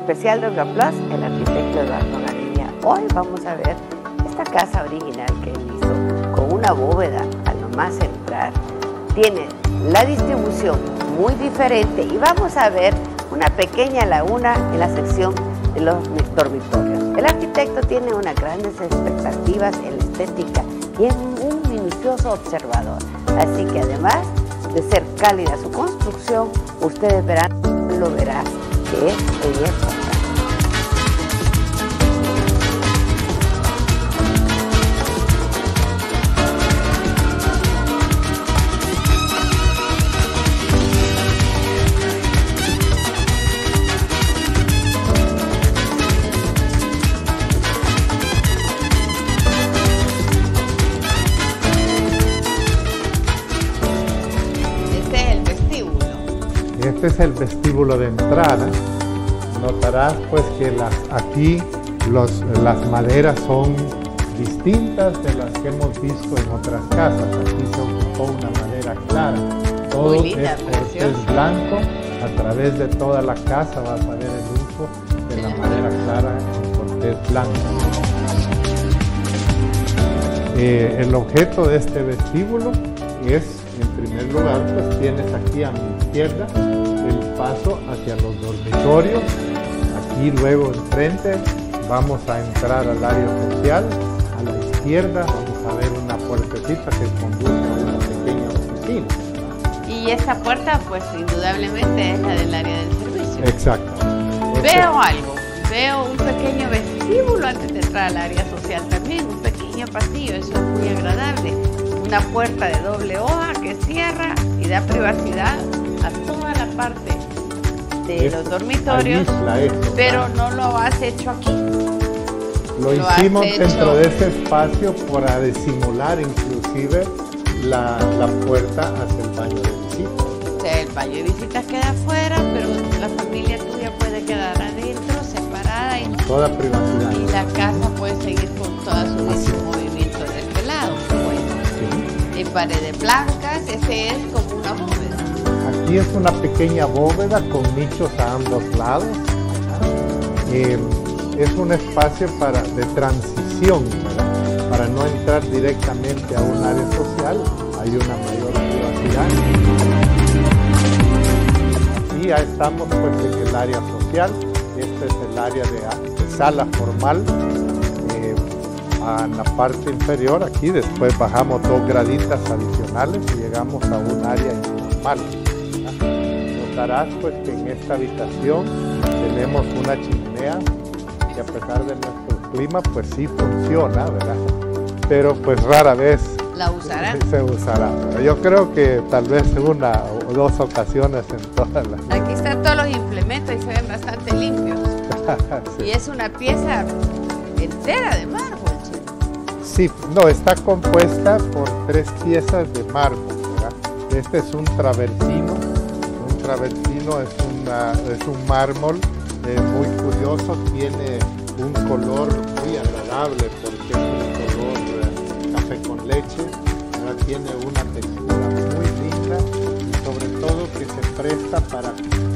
especial de Hogar Plus, el arquitecto Eduardo Garibia. Hoy vamos a ver esta casa original que él hizo con una bóveda a lo más central. Tiene la distribución muy diferente y vamos a ver una pequeña laguna en la sección de los dormitorios. El arquitecto tiene unas grandes expectativas en la estética y es un minucioso observador. Así que además de ser cálida su construcción, ustedes verán, lo verán, que es belleza. Este es el vestíbulo de entrada. Notarás pues que aquí las maderas son distintas de las que hemos visto en otras casas. Aquí se ocupó una madera clara. Todo es blanco. A través de toda la casa vas a ver el uso de la madera clara en cortés blanco. El objeto de este vestíbulo es, en primer lugar, pues tienes aquí a mi izquierda el paso hacia los dormitorios. Aquí luego enfrente vamos a entrar al área social. A la izquierda vamos a ver una puertecita que conduce a una pequeña oficina. Y esta puerta pues indudablemente es la del área del servicio. Exacto. Veo algo, veo un pequeño vestíbulo antes de entrar al área social también, un pequeño pasillo, eso es muy agradable. Una puerta de doble hoja que cierra y da privacidad a toda la parte de los dormitorios, pero no lo has hecho aquí. Lo hicimos dentro de ese espacio para disimular inclusive la puerta hacia el baño de visitas. O sea, el baño de visitas queda afuera, pero la familia tuya puede quedar adentro, separada. Con toda privacidad. Y la casa puede seguir con toda su movimiento de este lado. En paredes blancas, ese es como una bóveda. Aquí es una pequeña bóveda con nichos a ambos lados. Es un espacio de transición, ¿verdad? Para no entrar directamente a un área social, hay una mayor privacidad. Aquí ya estamos pues en el área social. Este es el área de sala formal. En la parte inferior aquí, después bajamos 2 graditas adicionales y llegamos a un área informal. Notarás pues que en esta habitación tenemos una chimenea que a pesar de nuestro clima pues sí funciona, ¿verdad? Pero pues rara vez ¿la usarán? Se usará. Yo creo que tal vez una o 2 ocasiones en todas las... Aquí están todos los implementos y se ven bastante limpios. Sí. Y es una pieza entera de mármol. Sí, no, está compuesta por 3 piezas de mármol, ¿verdad? Este es un travertino. Un travertino es un mármol muy curioso, tiene un color muy agradable porque es un color café con leche, ¿verdad? Tiene una textura muy linda y sobre todo que se presta para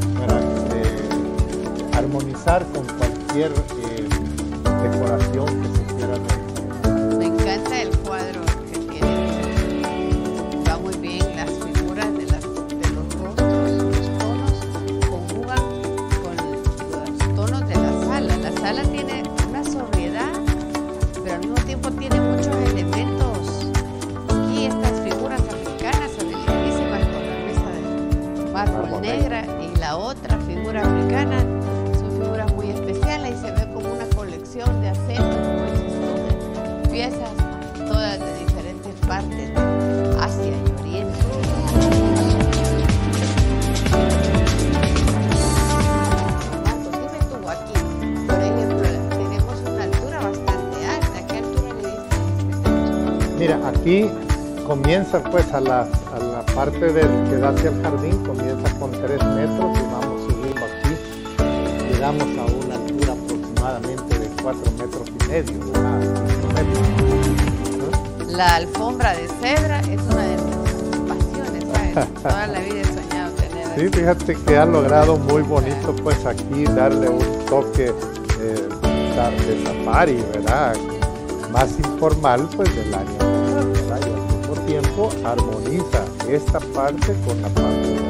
armonizar con cualquier decoración que se quiera realizar. Me encanta el cuadro que tiene. Va muy bien las figuras de los rostros, los tonos conjugan con los tonos de la sala. La sala tiene una sobriedad, pero al mismo tiempo tiene muchos elementos. Aquí estas figuras africanas son lindísimas con la mesa de mármol negra y la otra figura africana son figuras muy especiales y se ve como una colección de acentos, piezas, todas de diferentes partes de Asia y Oriente. Marcos, dime tú aquí, por ejemplo, tenemos una altura bastante alta. ¿Qué altura le diste? Mira, aquí comienza pues a la parte que da hacia el jardín, comienza con 3 metros y vamos subiendo aquí. Llegamos a una altura aproximadamente de 4 metros y medio, ¿verdad? 5 metros. La alfombra de cebra es una de mis pasiones, ¿sabes? Toda la vida he soñado tener Sí, fíjate que ha logrado muy bonito pues aquí darle un toque de safari, ¿verdad? Más informal pues del área, ¿verdad? Y al mismo tiempo armoniza esta parte con la parte de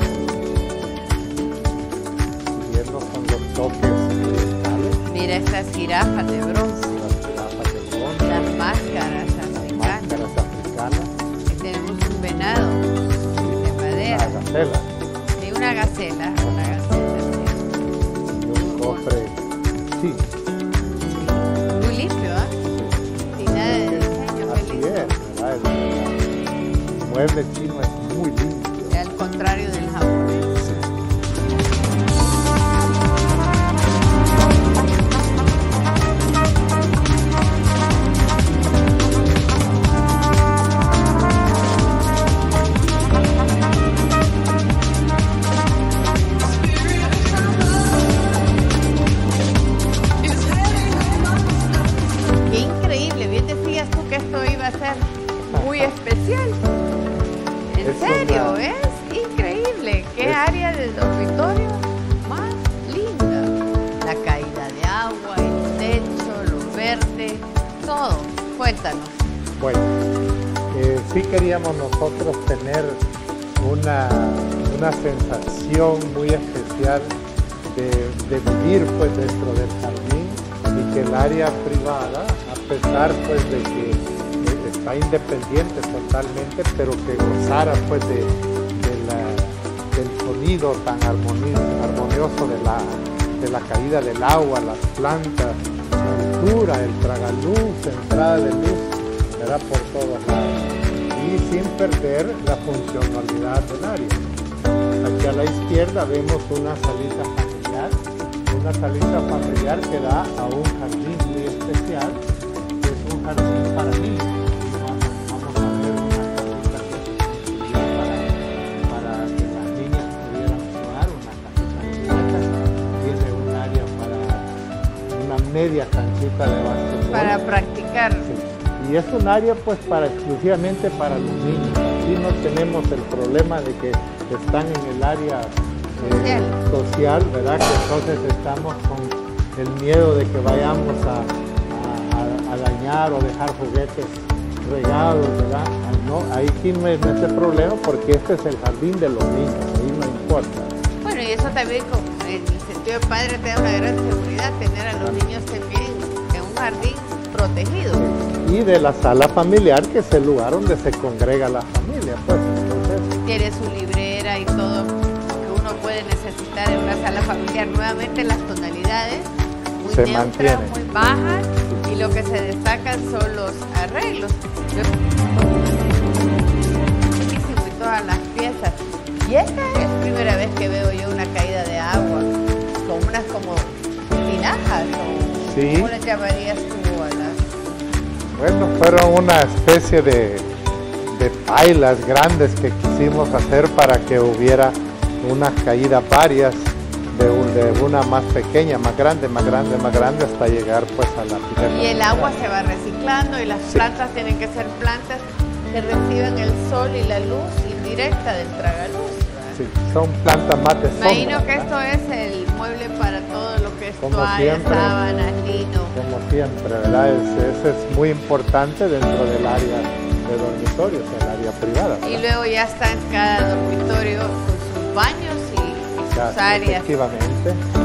siguiendo con los toques orientales. Mira estas jirafas de bronce. Las jirafas de bronce. Las máscaras africanas. Máscaras africanas. Y tenemos un venado de madera. Una gacela. Sí, una gacela. Una gacela. Y un cofre. Sí. Muy limpio, ¿ah? Sin nada de diseño. Así es, ¿verdad? El mueble chino es muy limpio. Al contrario del japonés. Qué increíble, bien decías tú que esto iba a ser muy especial. En Es serio, una- es increíble. Qué Es- área del dormitorio más linda. La caída de agua, el techo, lo verde, todo. Cuéntanos. Bueno, sí queríamos nosotros tener una sensación muy especial de vivir pues dentro del jardín y que el área privada, a pesar pues de que está independiente totalmente, pero que gozara pues del sonido tan armonioso de la caída del agua, las plantas, la altura, el tragaluz, entrada de luz, ¿verdad? Por todos lados y sin perder la funcionalidad del área. Aquí a la izquierda vemos una salita familiar que da a un jardín muy especial, que es un jardín para niños. Vamos a ver una casita que se construyó para que las niñas pudieran jugar, una casita de tiene un área para una media canchita de básquetbol. Para practicar. Sí. Y es un área pues exclusivamente para los niños. Aquí no tenemos el problema de que están en el área social, ¿verdad? Que entonces estamos con el miedo de que vayamos a dañar o dejar juguetes regados, ¿verdad? No, ahí sí no es ese problema porque este es el jardín de los niños, ahí no importa. Bueno, y eso también en el sentido de padre te da una gran seguridad tener a los niños también en un jardín protegido. Y de la sala familiar, que es el lugar donde se congrega la familia, pues entonces... Tiene su librera y todo que uno puede necesitar en una sala familiar. Nuevamente las tonalidades muy Se neutras, mantienen. muy bajas, y lo que se destacan son los arreglos. Y todas las piezas. Y esta es la primera vez que veo yo una caída de agua con unas como tinajas, o Sí. ¿cómo le llamarías tú a las? Bueno, fueron una especie de pailas grandes que quisimos hacer para que hubiera unas caídas varias, de una más pequeña, más grande, hasta llegar pues a la piedra. Y el agua se va reciclando y las plantas tienen que ser plantas que reciban el sol y la luz indirecta del tragaluz. Sí, son plantas más de sombra. Imagino que ¿verdad? esto es el mueble para todo lo que es Como toallas, siempre. sábanas, lino. Como siempre, ¿verdad? Eso es muy importante dentro del área de dormitorios, el área privada, ¿verdad? Y luego ya está en cada dormitorio con sus baños y sus Ya, áreas. efectivamente.